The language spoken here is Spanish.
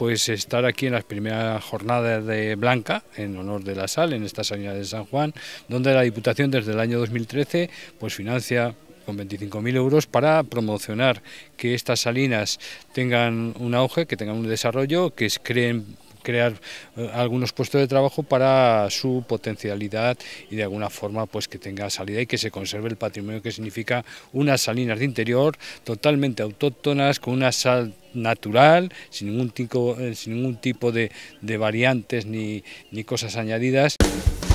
pues estar aquí en las primeras jornadas de Blanca, en honor de la sal, en esta salina de San Juan, donde la Diputación desde el año 2013 pues financia con 25.000 euros para promocionar que estas salinas tengan un auge, que tengan un desarrollo, que crear algunos puestos de trabajo para su potencialidad y de alguna forma pues que tenga salida y que se conserve el patrimonio que significa unas salinas de interior totalmente autóctonas, con una sal natural, sin ningún tipo de variantes ni cosas añadidas.